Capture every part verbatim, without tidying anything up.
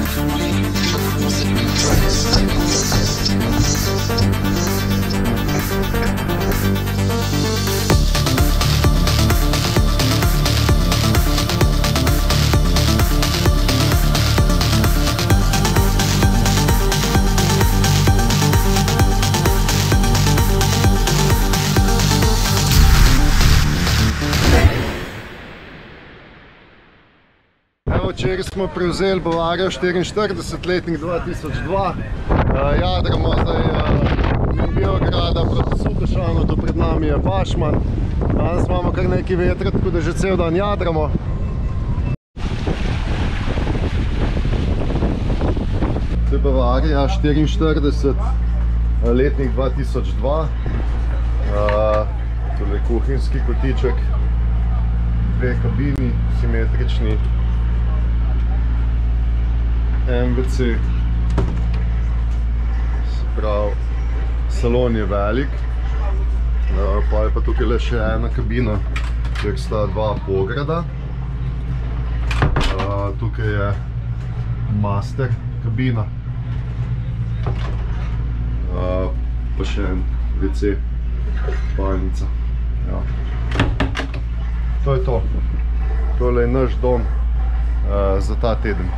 Včeraj smo prevzeli Bavarijo štiriinštirideset letnik dva tisoč dva. Jadramo zdaj iz Beograda proti Sukošanu, tu pred nami je Pašman. Danes imamo kar nekaj vetra, tako da že cel dan jadramo. To je Bavarija štiriinštirideset letnik dva tisoč dva. Tole je kuhinjski kotiček, dve kabini, simetrični. M B C, se pravi, salon je velik, pa je pa tukaj le še ena kabina, kjer sta dva pograda. Tukaj je master kabina, pa še en V C, spalnica. To je to. Tole je naš dom za ta teden.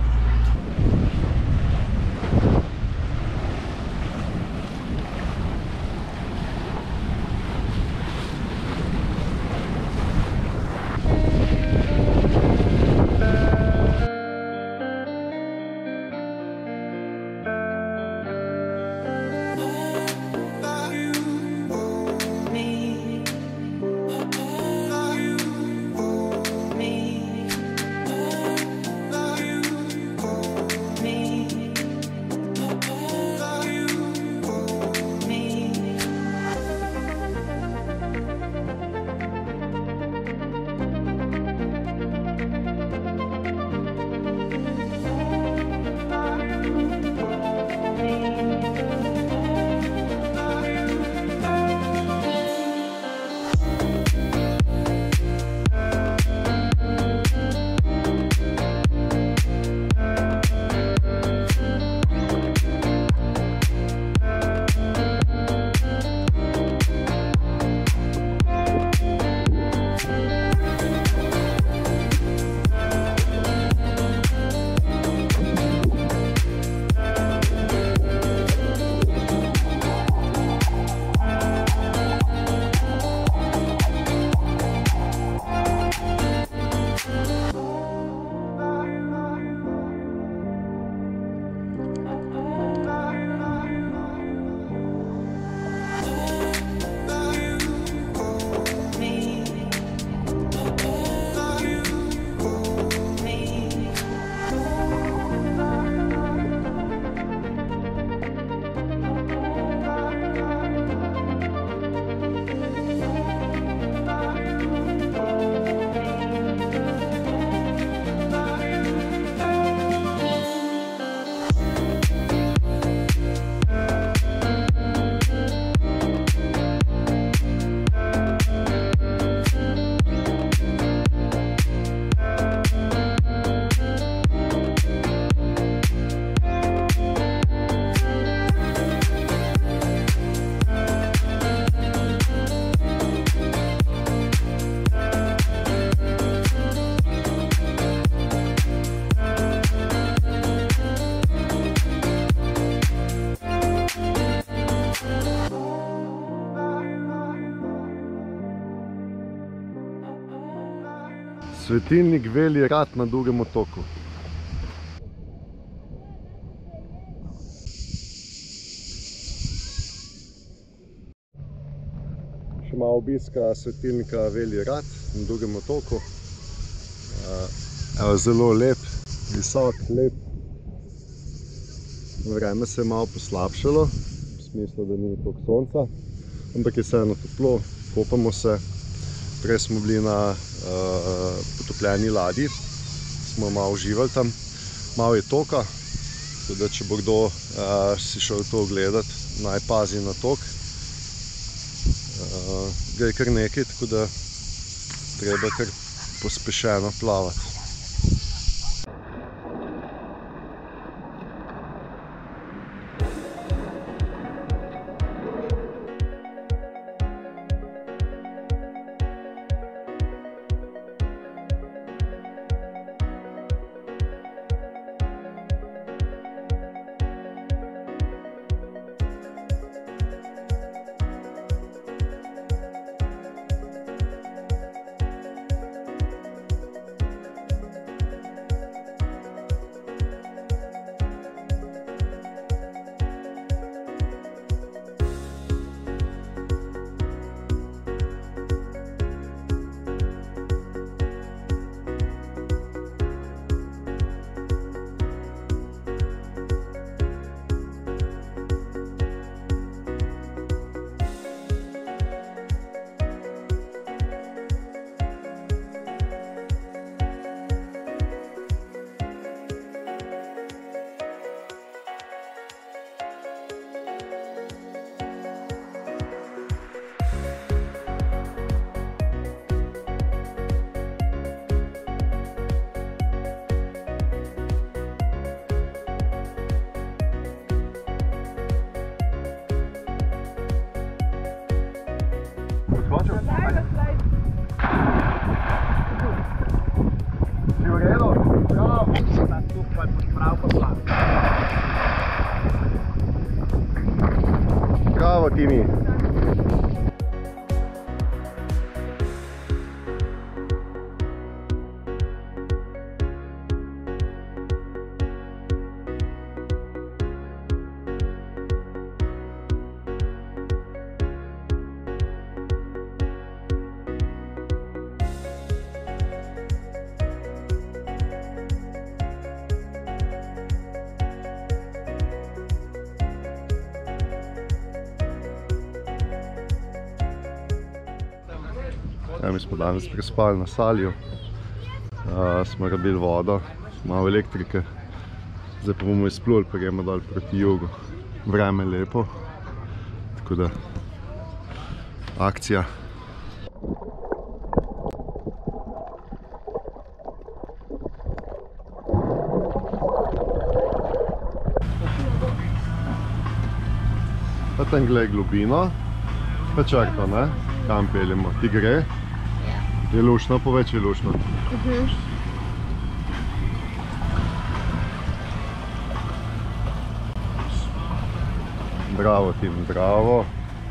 Svetilnik Veli Rat na Dugem otoku. Še malo obiska svetilnika Veli Rat na Dugem otoku. Evo, zelo lep, visok, lep. Vreme se je malo poslabšalo, v smislu, da ni toliko sonca, ampak je vseeno toplo, kopamo se. Prej smo bili na uh, potopljeni ladji, smo malo uživali tam, malo je toka, tako da če bo kdo uh, si šel to ogledat, naj pazi na tok. Uh, ga je kar nekaj, tako da treba kar pospešeno plavati. Bravo, Timi. Ja, mi smo danes prespali na Salju, uh, smo rabili vodo, malo elektrike, zdaj pa bomo izpluli, pa gremo dol proti jugu. Vreme je lepo, tako da akcija. Pa tam glej globino, pa črto, ne? Kam peljemo? Ti gre? Je lušno, povej, če je lušno. Uh-huh. Bravo, Tim, bravo.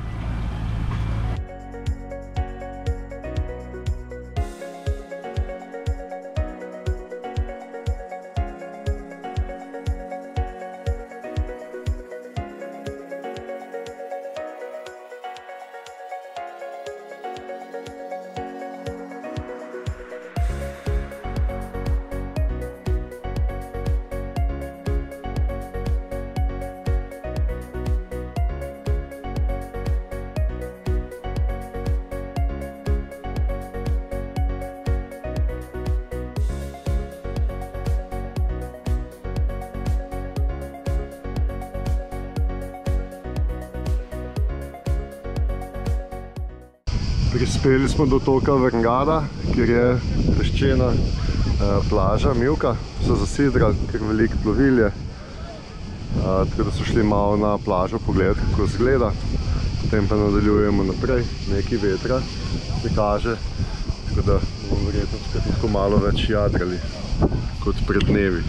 Prispeli smo do toka Vrngada, kjer je peščena eh, plaža, mivka, so zasidrali, ker veliko plovil je. Eh, tako da so šli malo na plažo pogledati, kako izgleda. Potem pa nadaljujemo naprej, nekaj vetra se kaže, tako da bomo verjetno spet lahko malo več jadrali kot pred dnevi.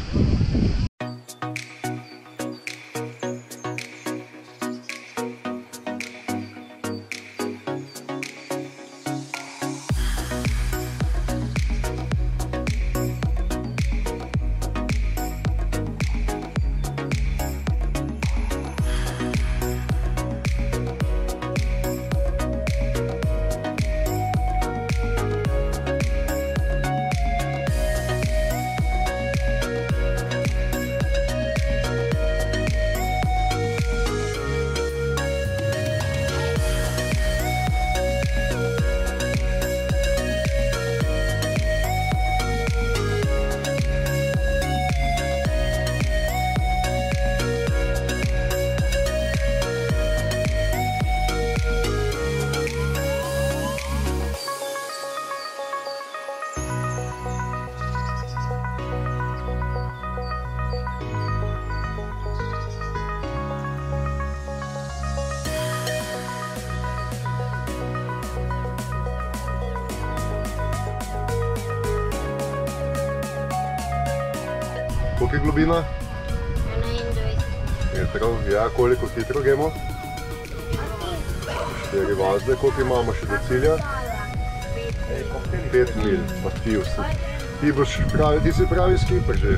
Koliko je globina? enaindvajset Metrov. Ja, koliko hitro gremo? Štiri vazde. Koliko imamo še do cilja? Pet mil. Pa ti vsi. Ti boš pravi, ti si pravi skiper že.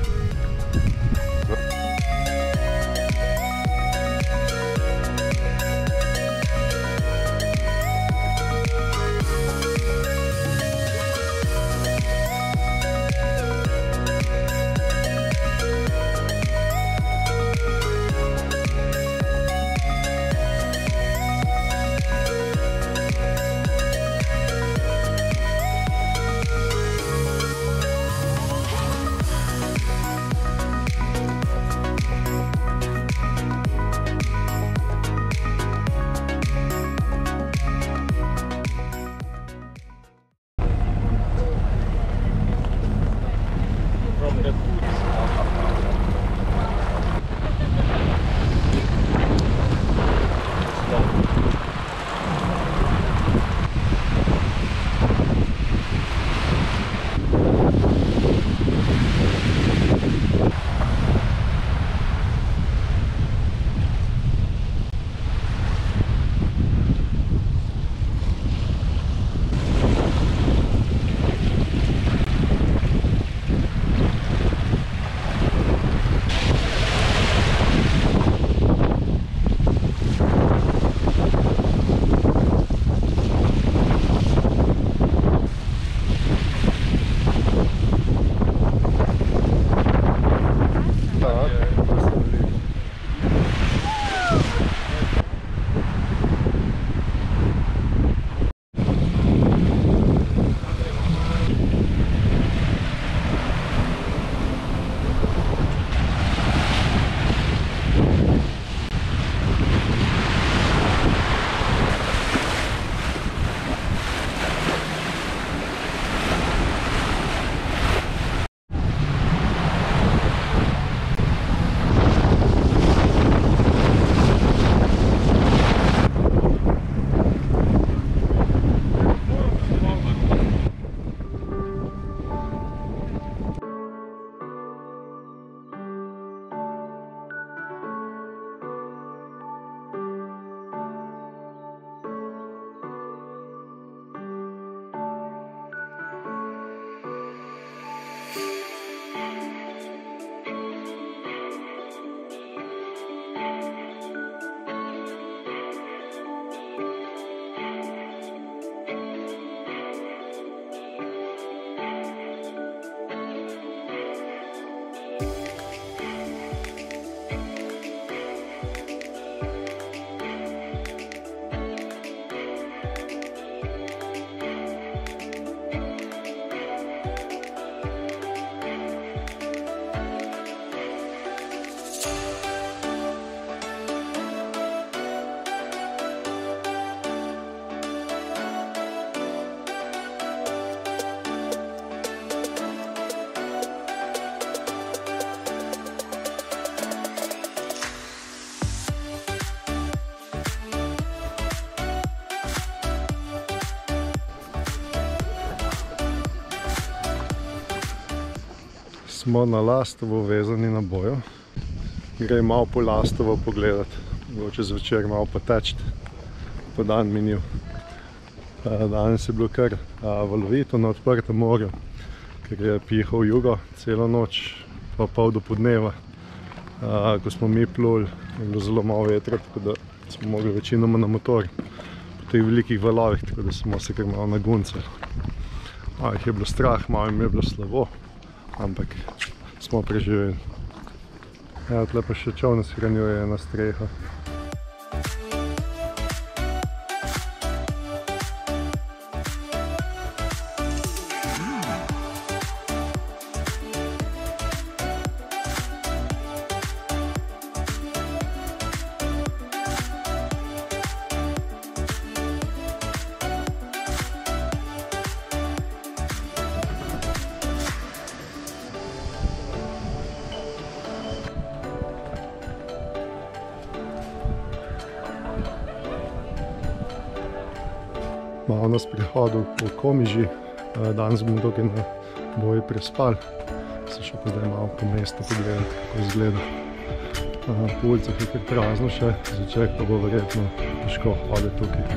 Tak, to sem rekel. Smo na Lastovo vezani na bojo. Gre malo po Lastovo pogledati, mogoče zvečer malo poteči, po dan minil. Danes je bilo kar valovito na odprtem morju, ker je pihal jugo celo noč, pa pol do podneva. Ko smo mi pluli, je bilo zelo malo vetra, tako da smo mogli večinoma na motor po teh velikih valovih, tako da smo se kar malo naguncali. Malo jih je bilo strah, malo jim je bilo slabo, ampak smo preživeli. Ja, tle pa še čovne shranjuje na streho. Malo na sprehodu po Komiži, danes bomo tukaj na boji prespali. Se še pa zdaj malo po mestu pogledati, kako izgleda. Po ulicah je kar prazno še, zvečer pa bo verjetno težko hoditi tukaj.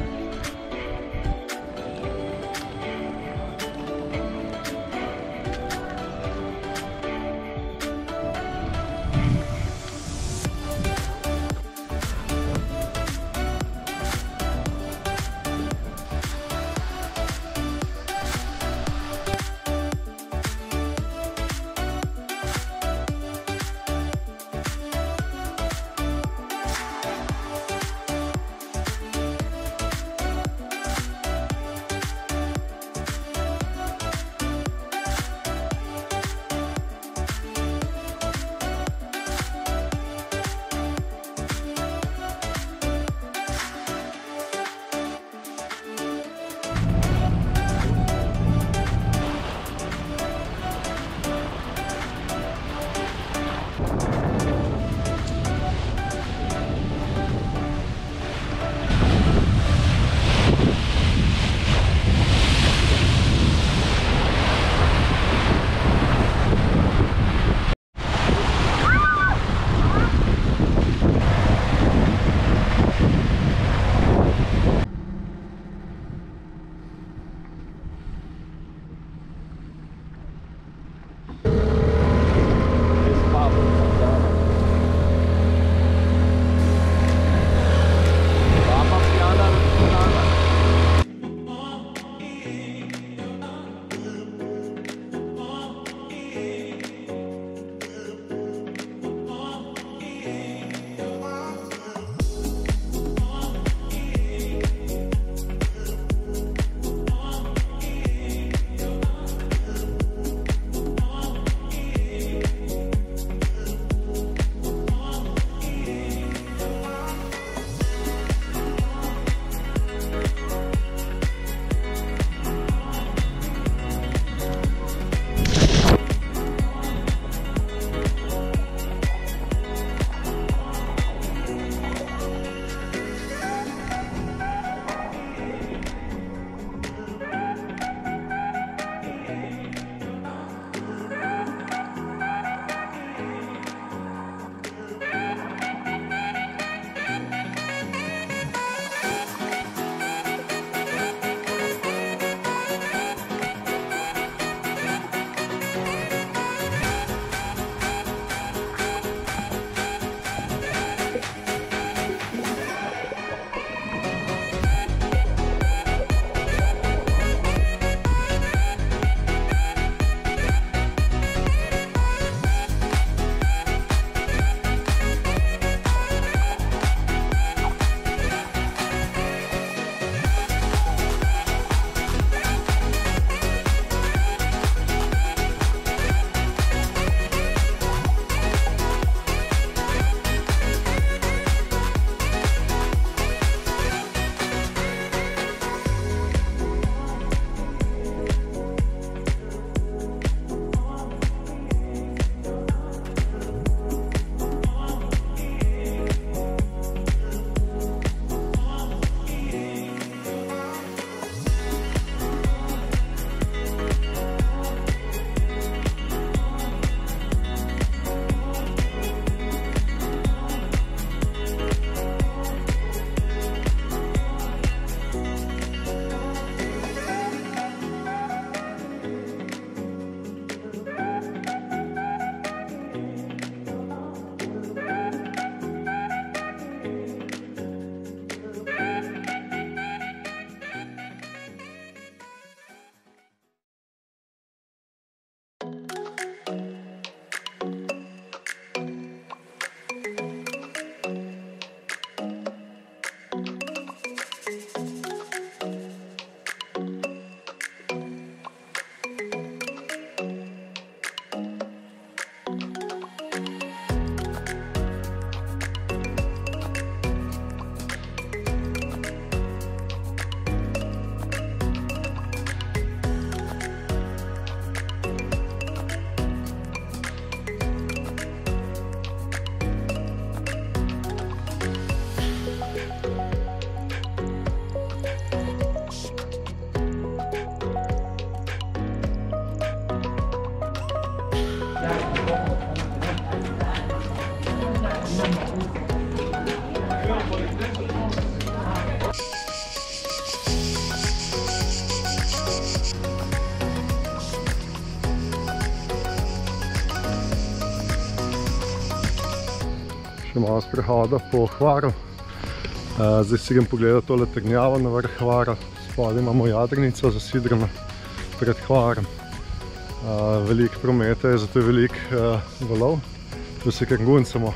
še malo sprehoda po Hvaru. Zdaj si grem pogledati tole trdnjavo na vrh Hvara. Spodaj imamo jadrnico zasidrano pred Hvarom. Veliko prometa je, zato je veliko valov. Tu se kar guncamo.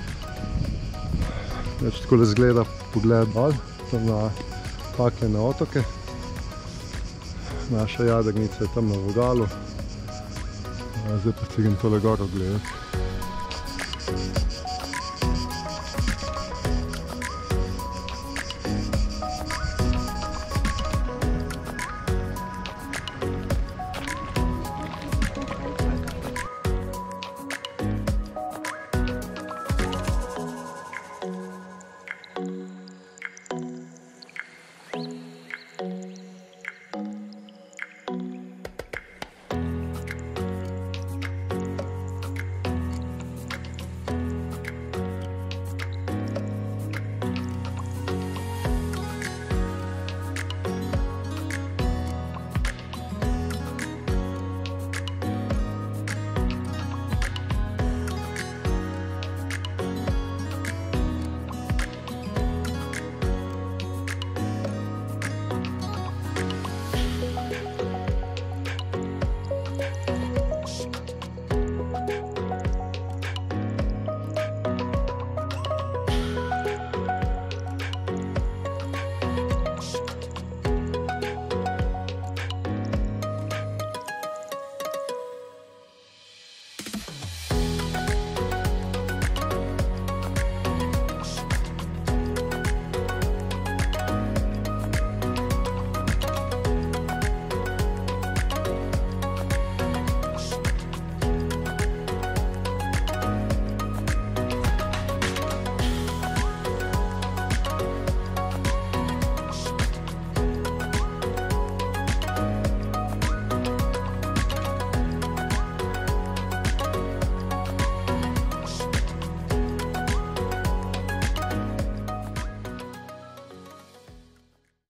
Takole izgleda pogled dol, tam na Pakljene otoke. Naša jadrnica je tam na vogalu. Zdaj pa si grem tole gor gledati.